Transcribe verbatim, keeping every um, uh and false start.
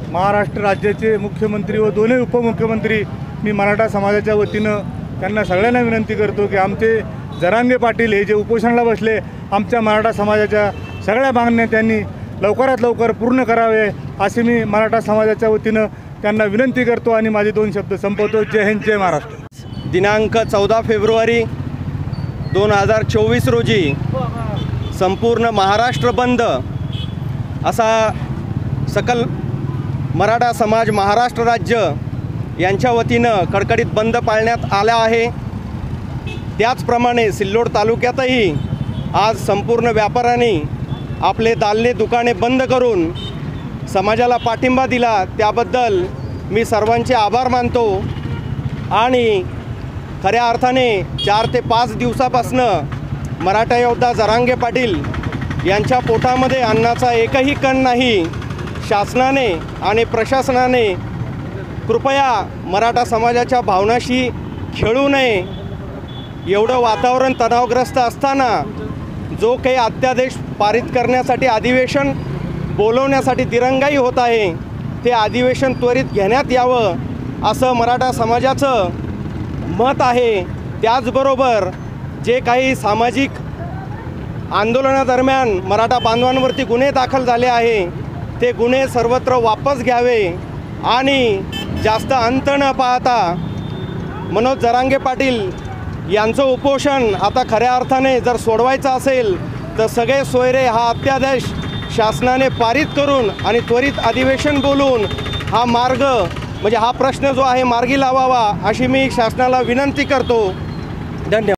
महाराष्ट्र राज्याचे मुख्यमंत्री व दोन्ही उपमुख्यमंत्री मी मराठा समाजाच्या वतीनं त्यांना सगळ्यांना विनंती करतो की आमचे जरांगे पाटील हे जे उपोषणाला बसले, आमच्या मराठा समाजाच्या सगळ्या मागण्या त्यांनी लवकरात लवकर पूर्ण करावे अशी मी मराठा समाजाच्या वतीनं त्यांना विनंती करतो आणि माझे दोन शब्द संपवतो. जय हिंद, जय महाराष्ट्र. दिनांक चौदा फेब्रुवारी दोन हजार चोवीस रोजी संपूर्ण महाराष्ट्र बंद असा सकल मराठा समाज महाराष्ट्र राज्य यांच्या वतीनं कडकडीत बंद पाळण्यात आला आहे. त्याचप्रमाणे सिल्लोड तालुक्यातही आज संपूर्ण व्यापाऱ्यांनी आपले दालने दुकाने बंद करून समाजाला पाठिंबा दिला. त्याबद्दल मी सर्वांचे आभार मानतो. आणि खऱ्या अर्थाने चार ते पाच दिवसापासनं मराठा योद्धा जरांगे पाटील यांच्या पोटामध्ये अन्नाचा एकही कण नाही. शासनाने आणि प्रशासनाने कृपया मराठा समाजाच्या भावनाशी खेळू नये. एवढं वातावरण तणावग्रस्त असताना जो काही अध्यादेश पारित करण्यासाठी अधिवेशन बोलवण्यासाठी दिरंगाई होत आहे, ते अधिवेशन त्वरित घेण्यात यावं असं मराठा समाजाचं मत आहे. त्याचबरोबर जे काही सामाजिक आंदोलनादरम्यान मराठा बांधवांवरती गुन्हे दाखल झाले आहे, ते गुन्हे सर्वत्र वापस घ्यावे आणि जास्त अंत न पाहता मनोज जरांगे पाटील यांचं उपोषण आता खऱ्या अर्थाने जर सोडवायचं असेल तर सगळे सोयरे हा अध्यादेश शासनाने पारित करून आणि त्वरित अधिवेशन बोलून हा मार्ग म्हणजे हा प्रश्न जो आहे मार्गी लावावा अशी मी शासनाला विनंती करतो. धन्यवाद.